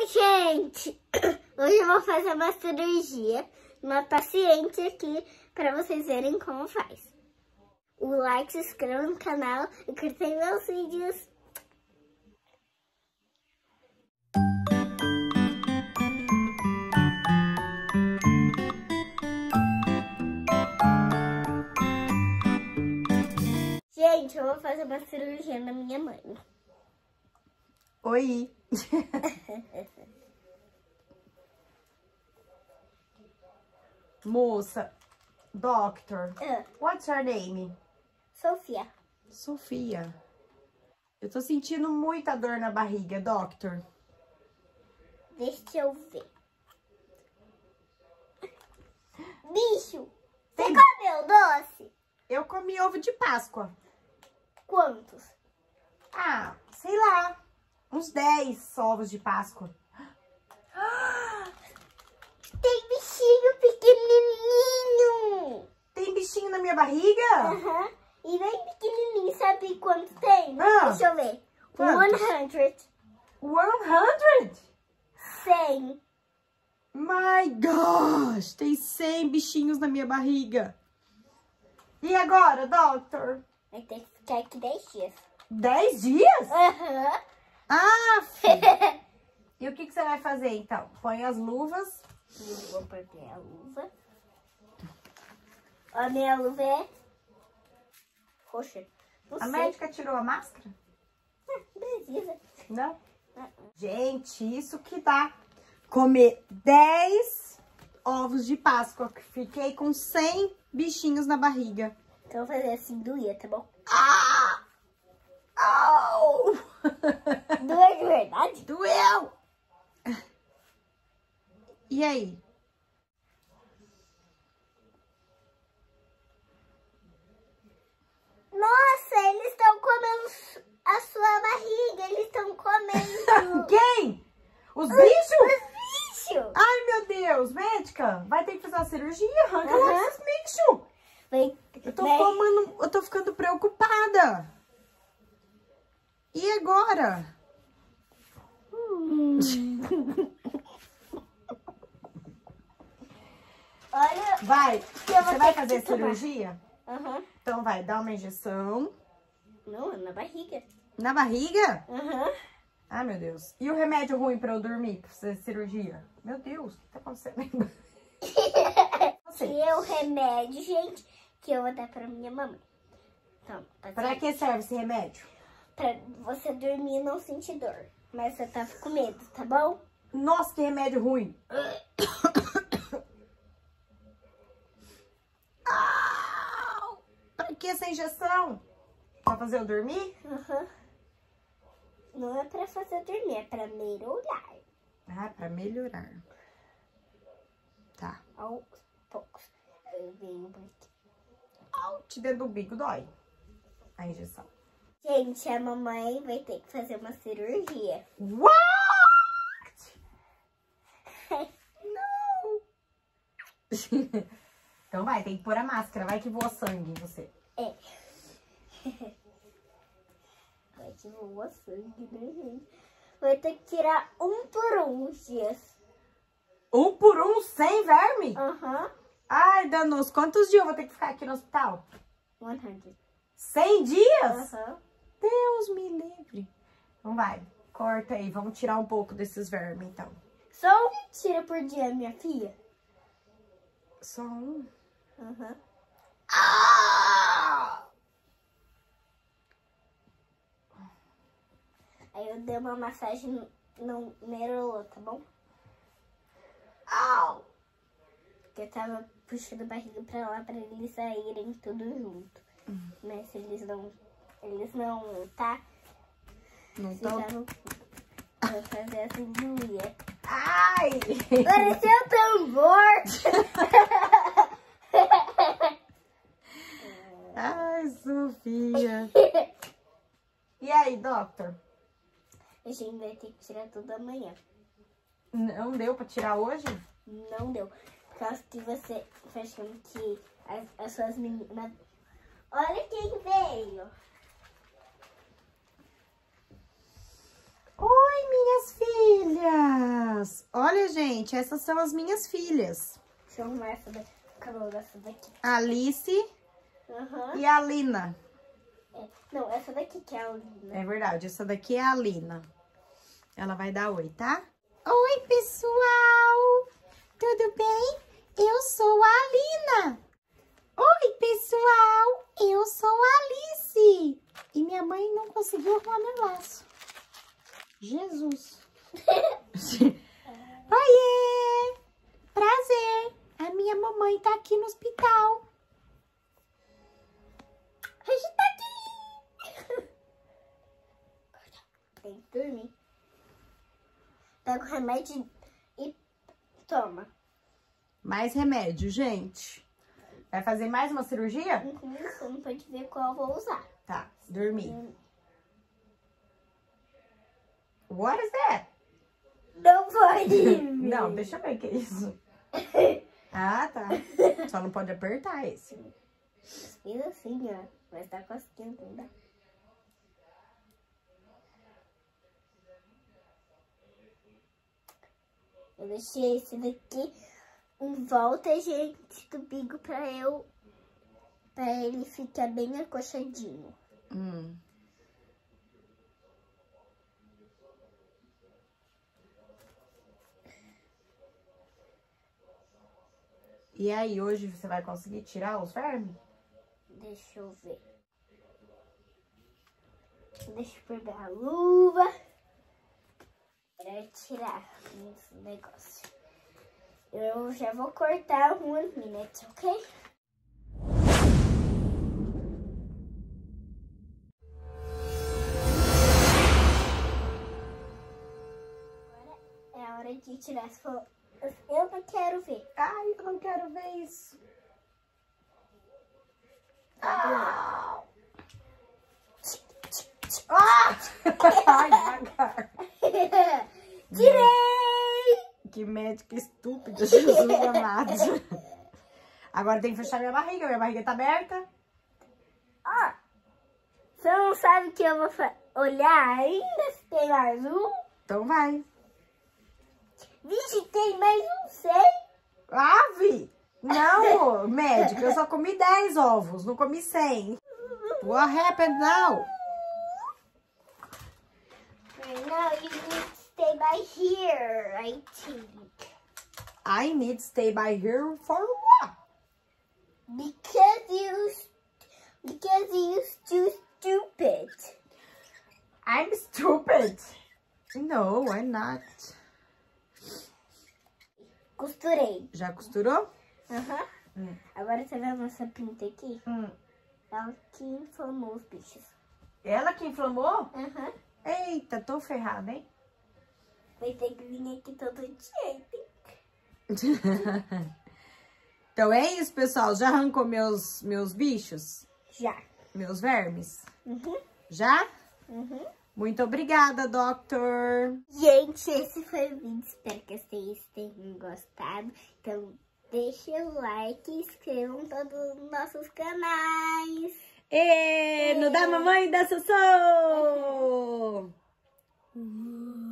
gente! Hoje eu vou fazer uma cirurgia numa paciente aqui para vocês verem como faz. O like, se inscreva no canal e curtem meus vídeos. Gente, eu vou fazer uma cirurgia na minha mãe. Oi! Moça, doctor, what's your name? Sofia. Sofia. Eu tô sentindo muita dor na barriga, doctor. Deixa eu ver. Bicho, Tem... você comeu doce? Eu comi ovo de Páscoa. Quantos? Ah, sei lá, uns 10 ovos de Páscoa. Tem bichinho pequenininho. Tem bichinho na minha barriga? Aham. E bem pequenininho, sabe quanto tem? Ah, Deixa eu ver. quantos? 100. 100? 100. My gosh, tem 100 bichinhos na minha barriga. E agora, doctor? Vai ter que ficar aqui 10 dias. 10 dias? Aham. Ah, e o que você vai fazer, então? Põe as luvas. Eu vou pôr minha luva. A minha luva é roxa. Não A sei. médica tirou a máscara? Não precisa. Não? Gente, isso que dá comer 10 ovos de Páscoa. Fiquei com 100 bichinhos na barriga. Então eu vou fazer assim, doía, tá bom? Ah! Au! Doeu de verdade? Doeu! E aí? Nossa, eles estão comendo a sua barriga. Eles estão comendo. Quem? Os bichos? Os bichos. Ai, meu Deus, médica, vai ter que fazer uma cirurgia, arranca logo esses bichos. Eu tô ficando preocupada. E agora? Olha. Vai, eu vou você vai ter fazer que tomar. cirurgia? Aham. Então vai, dá uma injeção. Não, é na barriga. Na barriga? Aham. Ah, meu Deus. E o remédio ruim pra eu dormir, pra fazer cirurgia? Meu Deus, o que tá acontecendo? E é o remédio, gente, que eu vou dar pra minha mamãe. Então, Pra que serve esse remédio? Pra você dormir e não sentir dor. Mas você tá com medo, tá bom? Nossa, que remédio ruim. Au! Pra que essa injeção? Pra fazer eu dormir? Aham. Não é pra fazer dormir, é pra melhorar. Ah, pra melhorar. Tá. Aos poucos. Eu venho por aqui. Au, te dentro do bico dói a injeção. Gente, a mamãe vai ter que fazer uma cirurgia. What? Não. Então vai, tem que pôr a máscara. Vai que voa sangue em você. É. Vai que voa sangue, né, gente? Vai ter que tirar um por um os dias. Um por um, 100 verme? Aham. Ai, danos. Quantos dias eu vou ter que ficar aqui no hospital? 100. 100 dias? Aham. Deus me livre. Então vai, corta aí. Vamos tirar um pouco desses vermes, então. Só um tira por dia, minha filha. Só um? Aham. Ah! Aí eu dei uma massagem no nerolô, tá bom? Au! Porque eu tava puxando a barriga pra lá pra eles saírem tudo junto. Mas se eles não, tá? Não Vocês tô... já não vou fazer assim, doía. Ai! Pareceu tambor! Ai, Sofia. E aí, doctor? A gente vai ter que tirar tudo amanhã. Não deu pra tirar hoje? Não deu. Por causa que você tá achando que as suas meninas... Olha quem veio. Oi, minhas filhas. gente, essas são as minhas filhas. Deixa eu arrumar essa daqui. Acabou dessa daqui. Alice Aham. e a Lina. É. Não, essa daqui que é a Lina. É verdade, essa daqui é a Lina. Ela vai dar oi, tá? Oi, pessoal! Tudo bem? Eu sou a Lina. Oi, pessoal! Eu sou a Alice. E minha mãe não conseguiu arrumar meu laço. Jesus! Oiê! Prazer! A minha mamãe tá aqui no hospital. A gente tá aqui! Tem que dormir. Pega o remédio e toma. Mais remédio, gente. Vai fazer mais uma cirurgia? Você não pode ver qual eu vou usar. Tá, dormir. What is that? Não pode! Não, deixa eu ver o que é isso. Ah, tá. Só não pode apertar esse. Fiz assim, ó. Mas tá conseguindo, não dá. Eu deixei esse daqui em volta, gente, do bico pra ele ficar bem acolchadinho. E aí, hoje você vai conseguir tirar os vermes? Deixa eu ver. Deixa eu pegar a luva para tirar esse negócio. Eu já vou cortar 1 minuto, ok? Agora é a hora de tirar. Se for... Eu não quero ver. Ai, eu não quero ver isso. Ah! Ai, devagar. Tirei! Que médica estúpida, Jesus amado. Agora tem que fechar minha barriga tá aberta. Ah, você não sabe que eu vou olhar ainda se tem mais um? Então vai. Vixe, tem mais um 100. Ave! Não, médica, eu só comi 10 ovos, não comi 100. What happened now? Now you need to stay by here, I think. I need to stay by here for what? Because you're too stupid. I'm stupid. No, I'm not. Costurei. Já costurou? Aham. Agora você vê a nossa pinta aqui? Ela que inflamou os bichos. Ela que inflamou? Aham. Eita, tô ferrada, hein? Vai ter que vir aqui todo dia, hein? Então é isso, pessoal. Já arrancou meus bichos? Já. Meus vermes? Uhum. Já? Uhum. Muito obrigada, Doctor. Gente, esse foi o vídeo. Espero que vocês tenham gostado. Então, deixa o like e inscrevam em todos os nossos canais. No da mamãe e da Sossô!